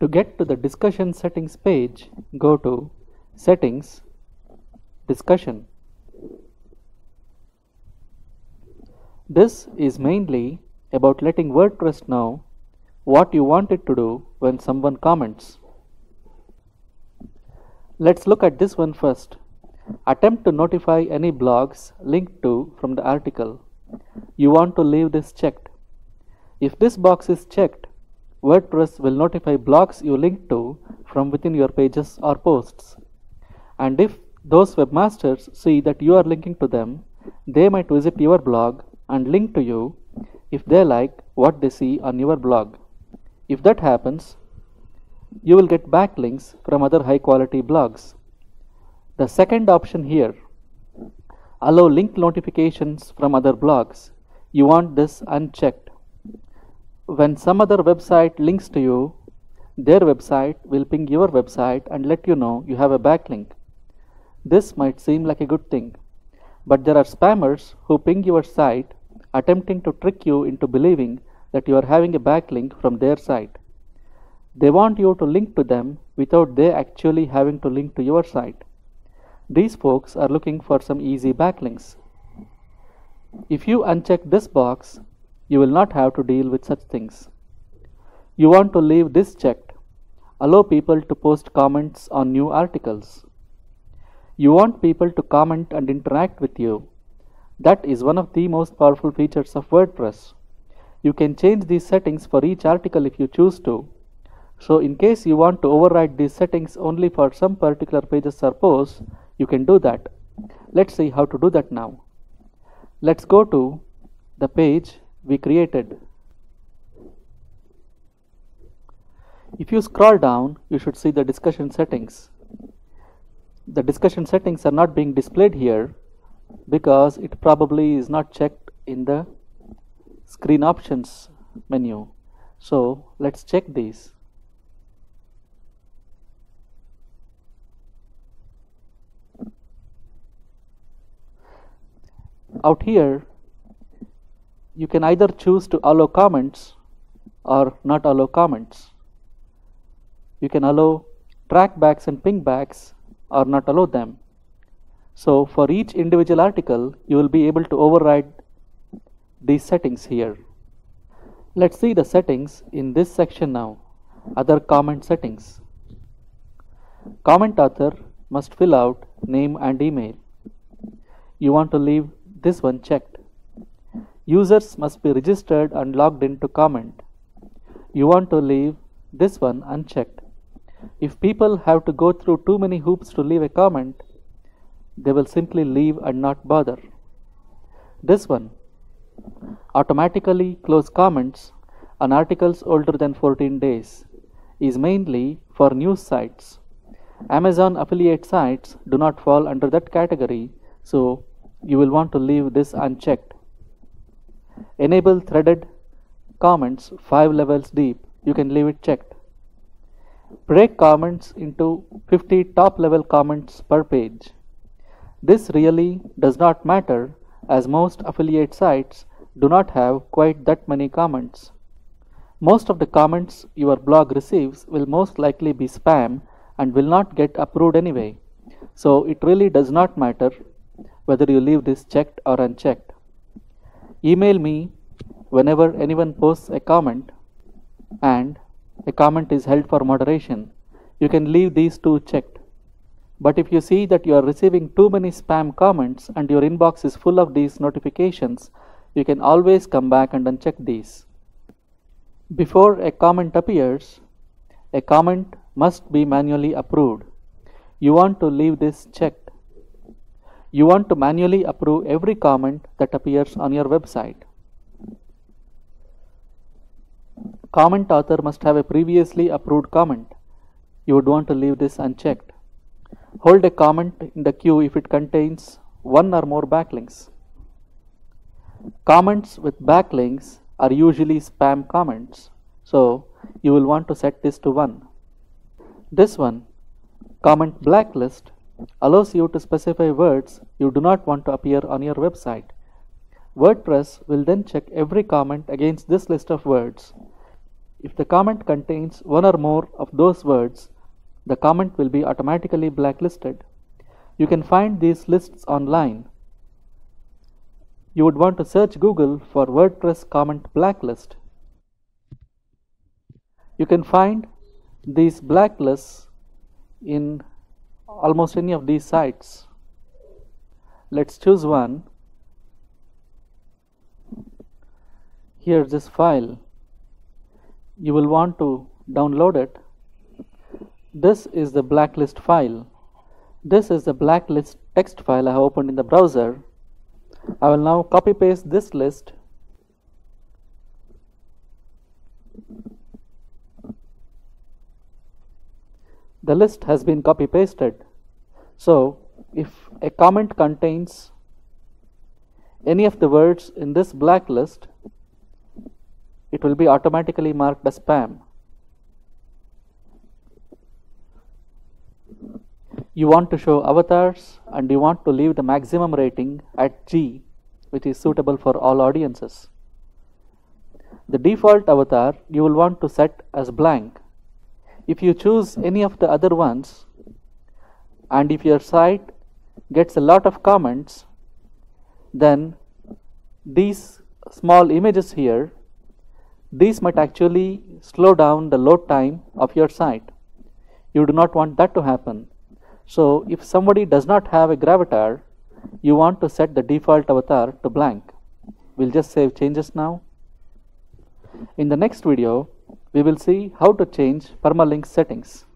To get to the discussion settings page, go to Settings, Discussion. This is mainly about letting WordPress know what you want it to do when someone comments. Let's look at this one first. Attempt to notify any blogs linked to from the article. You want to leave this checked. If this box is checked, WordPress will notify blogs you link to from within your pages or posts. And if those webmasters see that you are linking to them, they might visit your blog and link to you if they like what they see on your blog. If that happens, you will get backlinks from other high quality blogs. The second option here, allow link notifications from other blogs. You want this unchecked. When some other website links to you, their website will ping your website and let you know you have a backlink. This might seem like a good thing, but there are spammers who ping your site attempting to trick you into believing that you are having a backlink from their site. They want you to link to them without they actually having to link to your site. These folks are looking for some easy backlinks. If you uncheck this box, you will not have to deal with such things. You want to leave this checked. Allow people to post comments on new articles. You want people to comment and interact with you. That is one of the most powerful features of WordPress. You can change these settings for each article if you choose to. So in case you want to override these settings only for some particular pages or posts, you can do that. Let's see how to do that now. Let's go to the page we created. If you scroll down, you should see the discussion settings. The discussion settings are not being displayed here because it probably is not checked in the screen options menu. So let's check these. Out here, you can either choose to allow comments or not allow comments. You can allow trackbacks and pingbacks or not allow them. So for each individual article, you will be able to override these settings here. Let's see the settings in this section now. Other comment settings. Comment author must fill out name and email. You want to leave this one checked. Users must be registered and logged in to comment. You want to leave this one unchecked. If people have to go through too many hoops to leave a comment, they will simply leave and not bother. This one, automatically close comments on articles older than 14 days, is mainly for news sites. Amazon affiliate sites do not fall under that category, so you will want to leave this unchecked. Enable threaded comments 5 levels deep. You can leave it checked. Break comments into 50 top level comments per page. This really does not matter as most affiliate sites do not have quite that many comments. Most of the comments your blog receives will most likely be spam and will not get approved anyway. So it really does not matter whether you leave this checked or unchecked. Email me whenever anyone posts a comment and a comment is held for moderation. You can leave these two checked. But if you see that you are receiving too many spam comments and your inbox is full of these notifications, you can always come back and uncheck these. Before a comment appears, a comment must be manually approved. You want to leave this checked. You want to manually approve every comment that appears on your website. Comment author must have a previously approved comment. You would want to leave this unchecked. Hold a comment in the queue if it contains one or more backlinks. Comments with backlinks are usually spam comments, so you will want to set this to 1. This one, comment blacklist, allows you to specify words you do not want to appear on your website. WordPress will then check every comment against this list of words. If the comment contains one or more of those words, the comment will be automatically blacklisted. You can find these lists online. You would want to search Google for WordPress comment blacklist. You can find these blacklists in almost any of these sites. Let's choose one. Here's this file. You will want to download it. This is the blacklist file. This is the blacklist text file I have opened in the browser. I will now copy paste this list. The list has been copy pasted. So if a comment contains any of the words in this blacklist, it will be automatically marked as spam. You want to show avatars and you want to leave the maximum rating at G, which is suitable for all audiences. The default avatar you will want to set as blank. If you choose any of the other ones, and if your site gets a lot of comments, then these small images here, these might actually slow down the load time of your site. You do not want that to happen. So if somebody does not have a gravatar, you want to set the default avatar to blank. We'll just save changes now. In the next video, we will see how to change permalink settings.